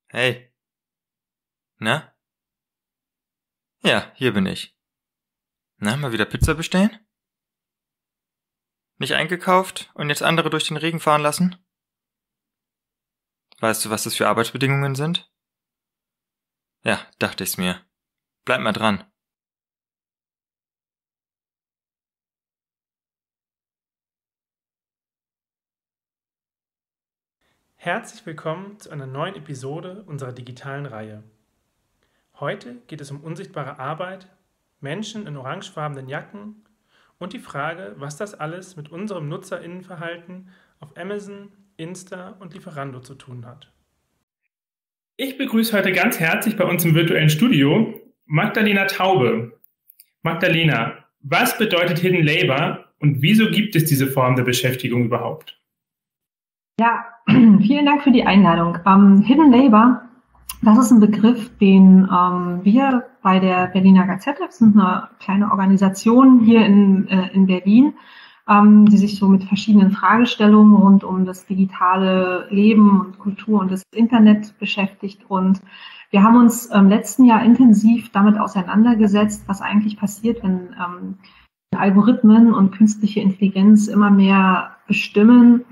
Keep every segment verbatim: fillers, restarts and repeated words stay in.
Hey. Na? Ja, hier bin ich. Na, mal wieder Pizza bestellen? Nicht eingekauft und jetzt andere durch den Regen fahren lassen? Weißt du, was das für Arbeitsbedingungen sind? Ja, dachte ich's mir. Bleib mal dran. Herzlich willkommen zu einer neuen Episode unserer digitalen Reihe. Heute geht es um unsichtbare Arbeit, Menschen in orangefarbenen Jacken und die Frage, was das alles mit unserem NutzerInnenverhalten auf Amazon, Insta und Lieferando zu tun hat. Ich begrüße heute ganz herzlich bei uns im virtuellen Studio Magdalena Taube. Magdalena, was bedeutet Hidden Labor und wieso gibt es diese Form der Beschäftigung überhaupt? Ja, vielen Dank für die Einladung. Ähm, Hidden Labor, das ist ein Begriff, den ähm, wir bei der Berliner Gazette, das sind eine kleine Organisation hier in, äh, in Berlin, ähm, die sich so mit verschiedenen Fragestellungen rund um das digitale Leben und Kultur und das Internet beschäftigt. Und wir haben uns im letzten Jahr intensiv damit auseinandergesetzt, was eigentlich passiert, wenn ähm, Algorithmen und künstliche Intelligenz immer mehr bestimmen,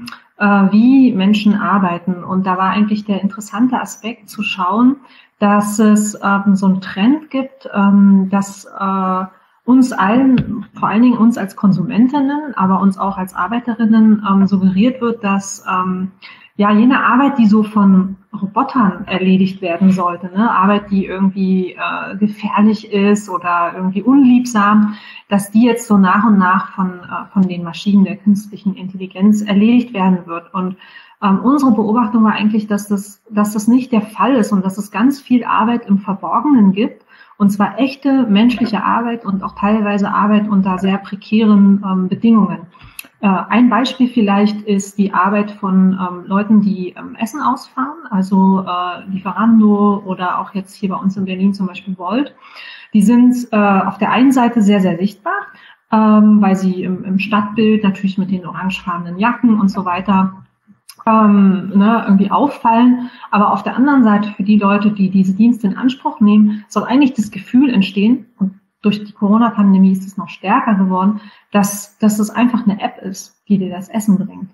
wie Menschen arbeiten. Und da war eigentlich der interessante Aspekt zu schauen, dass es ähm, so einen Trend gibt, ähm, dass äh, uns allen, vor allen Dingen uns als Konsumentinnen, aber uns auch als Arbeiterinnen ähm, suggeriert wird, dass ähm, ja jene Arbeit, die so von Robotern erledigt werden sollte, ne, Arbeit, die irgendwie äh, gefährlich ist oder irgendwie unliebsam, dass die jetzt so nach und nach von äh, von den Maschinen der künstlichen Intelligenz erledigt werden wird. Und ähm, unsere Beobachtung war eigentlich, dass das dass das nicht der Fall ist und dass es ganz viel Arbeit im Verborgenen gibt, und zwar echte menschliche Arbeit und auch teilweise Arbeit unter sehr prekären ähm, Bedingungen. Ein Beispiel vielleicht ist die Arbeit von ähm, Leuten, die ähm, Essen ausfahren, also äh, Lieferando oder auch jetzt hier bei uns in Berlin zum Beispiel Wolt. Die sind äh, auf der einen Seite sehr, sehr sichtbar, ähm, weil sie im, im Stadtbild natürlich mit den orangefarbenen Jacken und so weiter ähm, ne, irgendwie auffallen. Aber auf der anderen Seite für die Leute, die diese Dienste in Anspruch nehmen, soll eigentlich das Gefühl entstehen, und durch die Corona-Pandemie ist es noch stärker geworden, dass, dass es einfach eine App ist, die dir das Essen bringt.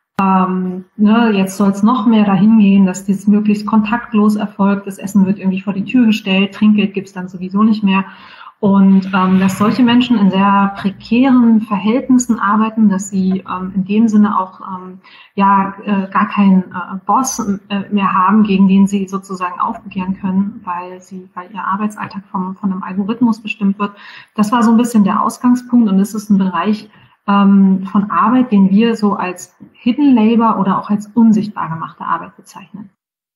Ähm, ne, jetzt soll es noch mehr dahin gehen, dass dies möglichst kontaktlos erfolgt. Das Essen wird irgendwie vor die Tür gestellt, Trinkgeld gibt's dann sowieso nicht mehr. Und ähm, dass solche Menschen in sehr prekären Verhältnissen arbeiten, dass sie ähm, in dem Sinne auch ähm, ja äh, gar keinen äh, Boss äh, mehr haben, gegen den sie sozusagen aufbegehren können, weil sie, weil ihr Arbeitsalltag vom, von einem Algorithmus bestimmt wird. Das war so ein bisschen der Ausgangspunkt, und es ist ein Bereich ähm, von Arbeit, den wir so als Hidden Labor oder auch als unsichtbar gemachte Arbeit bezeichnen.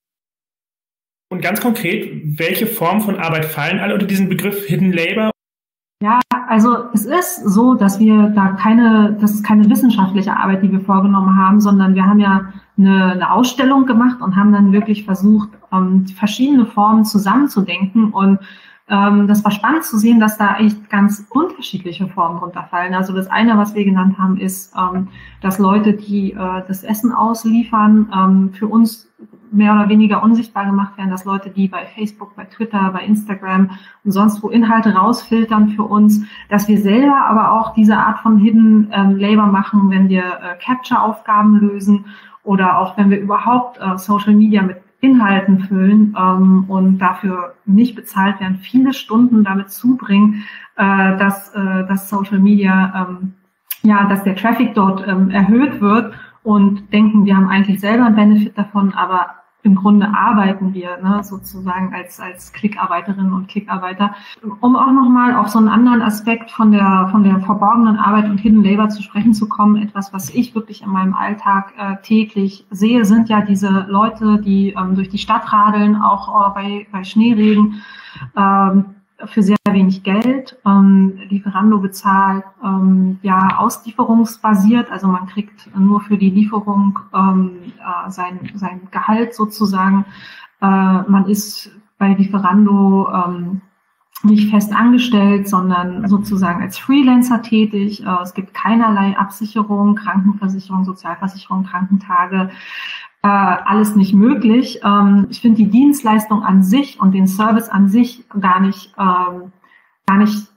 Und ganz konkret, welche Formen von Arbeit fallen alle unter diesen Begriff Hidden Labor? Ja, also es ist so, dass wir da keine, das ist keine wissenschaftliche Arbeit, die wir vorgenommen haben, sondern wir haben ja eine, eine Ausstellung gemacht und haben dann wirklich versucht, um, verschiedene Formen zusammenzudenken. Und ähm, das war spannend zu sehen, dass da echt ganz unterschiedliche Formen runterfallen. Also das eine, was wir genannt haben, ist, ähm, dass Leute, die äh, das Essen ausliefern, ähm, für uns mehr oder weniger unsichtbar gemacht werden, dass Leute, die bei Facebook, bei Twitter, bei Instagram und sonst wo Inhalte rausfiltern für uns, dass wir selber aber auch diese Art von Hidden ähm, Labor machen, wenn wir äh, Capture-Aufgaben lösen oder auch wenn wir überhaupt äh, Social Media mit Inhalten füllen ähm, und dafür nicht bezahlt werden, viele Stunden damit zubringen, äh, dass, äh, dass Social Media, ähm, ja, dass der Traffic dort ähm, erhöht wird, und denken, wir haben eigentlich selber einen Benefit davon, aber im Grunde arbeiten wir ne, sozusagen als als Klickarbeiterinnen und Klickarbeiter. Um auch nochmal auf so einen anderen Aspekt von der von der verborgenen Arbeit und Hidden Labor zu sprechen zu kommen, etwas, was ich wirklich in meinem Alltag äh, täglich sehe, sind ja diese Leute, die ähm, durch die Stadt radeln, auch äh, bei bei Schneeregen, ähm, für sehr wenig Geld. Ähm, Lieferando bezahlt ähm, ja auslieferungsbasiert, also man kriegt nur für die Lieferung ähm, äh, sein, sein Gehalt sozusagen. Äh, man ist bei Lieferando ähm, nicht fest angestellt, sondern sozusagen als Freelancer tätig. Äh, es gibt keinerlei Absicherung, Krankenversicherung, Sozialversicherung, Krankentage. äh, alles nicht möglich. Ähm, ich finde die Dienstleistung an sich und den Service an sich gar nicht, ähm, gar nicht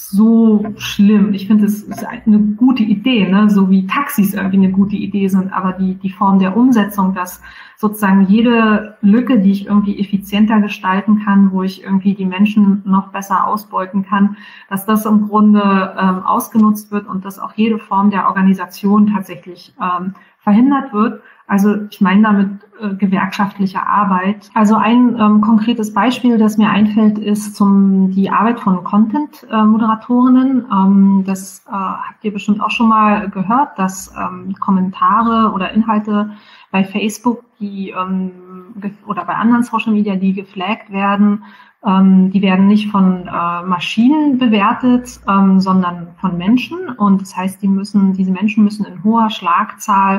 so schlimm. Ich finde, es ist eine gute Idee, ne? So wie Taxis irgendwie eine gute Idee sind, aber die, die Form der Umsetzung, dass sozusagen jede Lücke, die ich irgendwie effizienter gestalten kann, wo ich irgendwie die Menschen noch besser ausbeuten kann, dass das im Grunde ähm, ausgenutzt wird und dass auch jede Form der Organisation tatsächlich ähm, verhindert wird. Also ich meine damit äh, gewerkschaftliche Arbeit. Also ein ähm, konkretes Beispiel, das mir einfällt, ist zum die Arbeit von Content-Moderatorinnen. Ähm, das äh, habt ihr bestimmt auch schon mal gehört, dass ähm, Kommentare oder Inhalte bei Facebook, die ähm, oder bei anderen Social Media, die geflaggt werden, ähm, die werden nicht von äh, Maschinen bewertet, ähm, sondern von Menschen. Und das heißt, die müssen, diese Menschen müssen in hoher Schlagzahl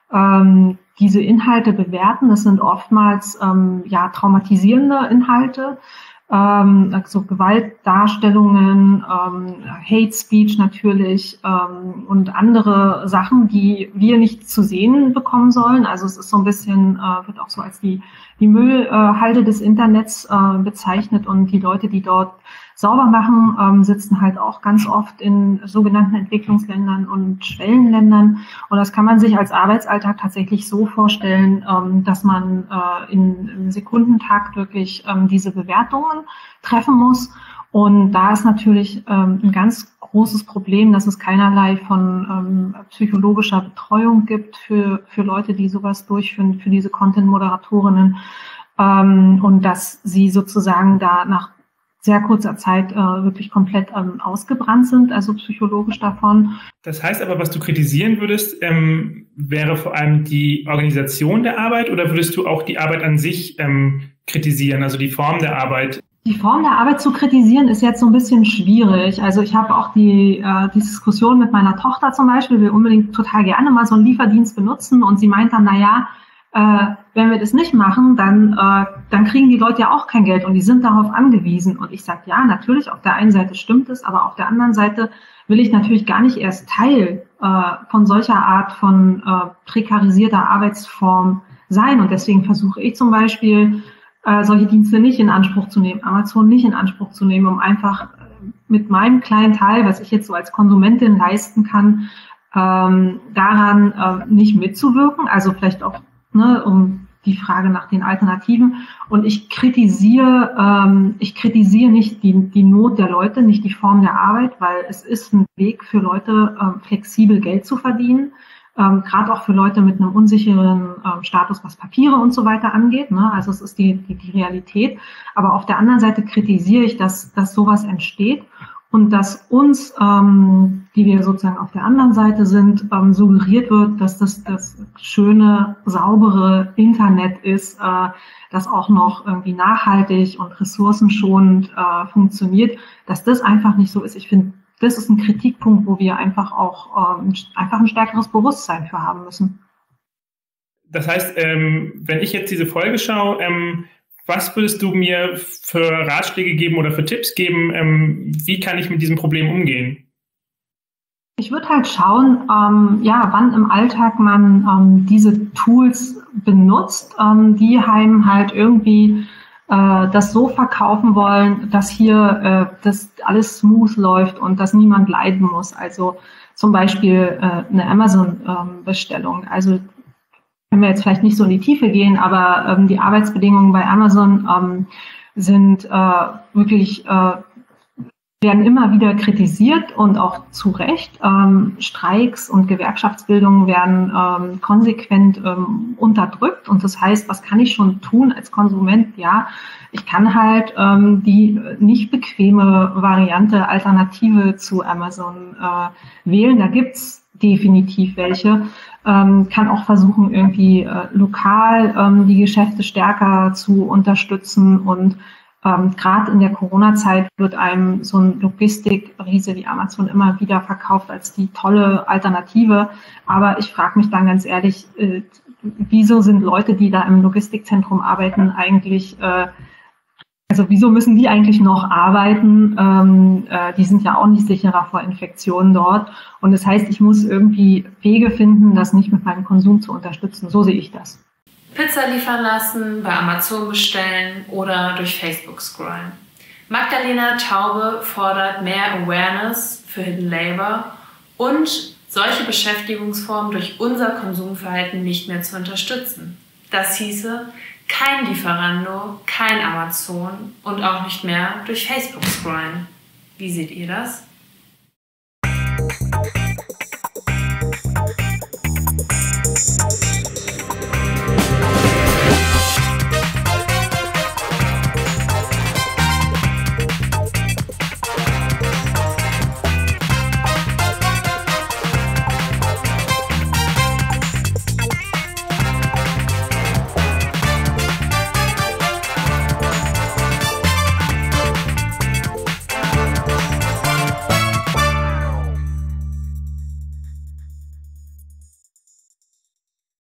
ähm, diese Inhalte bewerten. Das sind oftmals ähm, ja traumatisierende Inhalte, ähm, also Gewaltdarstellungen, ähm, Hate Speech natürlich ähm, und andere Sachen, die wir nicht zu sehen bekommen sollen. Also es ist so ein bisschen, äh, wird auch so als die die Müllhalde äh, des Internets äh, bezeichnet, und die Leute, die dort sauber machen, ähm, sitzen halt auch ganz oft in sogenannten Entwicklungsländern und Schwellenländern. Und das kann man sich als Arbeitsalltag tatsächlich so vorstellen, ähm, dass man äh, in, im Sekundentakt wirklich ähm, diese Bewertungen treffen muss. Und da ist natürlich ähm, ein ganz großes Problem, dass es keinerlei von ähm, psychologischer Betreuung gibt für, für Leute, die sowas durchführen, für diese Content-Moderatorinnen, ähm, und dass sie sozusagen da nach sehr kurzer Zeit äh, wirklich komplett ähm, ausgebrannt sind, also psychologisch davon. Das heißt aber, was du kritisieren würdest, ähm, wäre vor allem die Organisation der Arbeit, oder würdest du auch die Arbeit an sich ähm, kritisieren, also die Form der Arbeit? Die Form der Arbeit zu kritisieren ist jetzt so ein bisschen schwierig. Also ich habe auch die, äh, die Diskussion mit meiner Tochter zum Beispiel, will unbedingt total gerne mal so einen Lieferdienst benutzen, und sie meint dann, na ja, äh, wenn wir das nicht machen, dann, äh, dann kriegen die Leute ja auch kein Geld und die sind darauf angewiesen. Und ich sage, ja, natürlich, auf der einen Seite stimmt es, aber auf der anderen Seite will ich natürlich gar nicht erst Teil äh, von solcher Art von äh, prekarisierter Arbeitsform sein. Und deswegen versuche ich zum Beispiel, äh, solche Dienste nicht in Anspruch zu nehmen, Amazon nicht in Anspruch zu nehmen, um einfach mit meinem kleinen Teil, was ich jetzt so als Konsumentin leisten kann, ähm, daran äh, nicht mitzuwirken. Also vielleicht auch, ne, um die Frage nach den Alternativen. Und ich kritisiere, ähm, ich kritisiere nicht die, die Not der Leute, nicht die Form der Arbeit, weil es ist ein Weg für Leute, ähm, flexibel Geld zu verdienen. Ähm, gerade auch für Leute mit einem unsicheren ähm, Status, was Papiere und so weiter angeht. Ne? Also es ist die, die, die Realität. Aber auf der anderen Seite kritisiere ich, dass, dass sowas entsteht und dass uns, ähm, die wir sozusagen auf der anderen Seite sind, ähm, suggeriert wird, dass das das schöne, saubere Internet ist, äh, das auch noch irgendwie nachhaltig und ressourcenschonend äh, funktioniert, dass das einfach nicht so ist. Ich finde, das ist ein Kritikpunkt, wo wir einfach auch ähm, einfach ein stärkeres Bewusstsein für haben müssen. Das heißt, ähm, wenn ich jetzt diese Folge schaue, ähm, was würdest du mir für Ratschläge geben oder für Tipps geben? Ähm, wie kann ich mit diesem Problem umgehen? Ich würde halt schauen, ähm, ja, wann im Alltag man ähm, diese Tools benutzt, ähm, die einem halt irgendwie äh, das so verkaufen wollen, dass hier äh, das alles smooth läuft und dass niemand leiden muss. Also zum Beispiel äh, eine Amazon-Bestellung. Ähm, also können wir jetzt vielleicht nicht so in die Tiefe gehen, aber ähm, die Arbeitsbedingungen bei Amazon ähm, sind äh, wirklich, äh, werden immer wieder kritisiert und auch zu Recht. Ähm, Streiks und Gewerkschaftsbildungen werden ähm, konsequent ähm, unterdrückt. Und das heißt, was kann ich schon tun als Konsument? Ja, ich kann halt ähm, die nicht bequeme Variante, Alternative zu Amazon äh, wählen. Da gibt's definitiv welche. Ähm, kann auch versuchen, irgendwie äh, lokal ähm, die Geschäfte stärker zu unterstützen. Und ähm, gerade in der Corona-Zeit wird einem so ein Logistikriese wie Amazon immer wieder verkauft als die tolle Alternative. Aber ich frage mich dann ganz ehrlich, äh, wieso sind Leute, die da im Logistikzentrum arbeiten, eigentlich äh, Also wieso müssen die eigentlich noch arbeiten? Ähm, äh, die sind ja auch nicht sicherer vor Infektionen dort. Und das heißt, ich muss irgendwie Wege finden, das nicht mit meinem Konsum zu unterstützen. So sehe ich das. Pizza liefern lassen, bei Amazon bestellen oder durch Facebook scrollen. Magdalena Taube fordert mehr Awareness für Hidden Labor und solche Beschäftigungsformen durch unser Konsumverhalten nicht mehr zu unterstützen. Das hieße, kein Lieferando, kein Amazon und auch nicht mehr durch Facebook scrollen. Wie seht ihr das?